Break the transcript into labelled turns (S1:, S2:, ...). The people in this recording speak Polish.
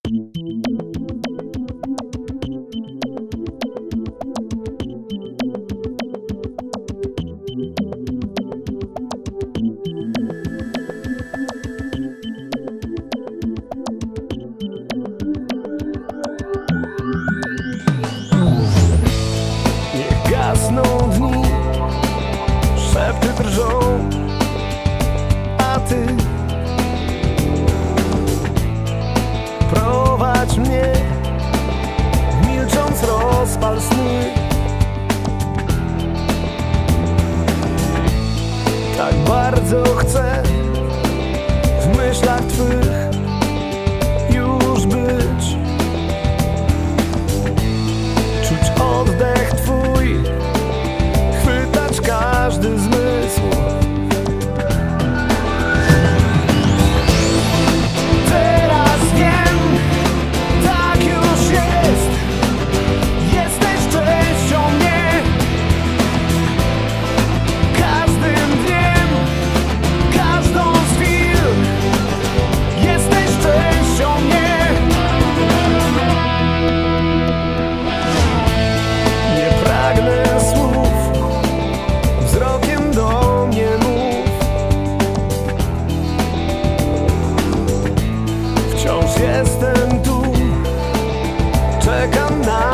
S1: Niech gasną dni, szepty drżą, a ty prowadź mnie, milcząc rozpal sny. Tak bardzo chcę w myślach twych już być, czuć oddech twój, chwytać każdy zmysł. Teraz wiem, tak już jest, jesteś częścią mnie. Każdym dniem, każdą z chwil, jesteś częścią mnie. Nie pragnę słów, wzrokiem do mnie mów. Wciąż jestem tu, czekam na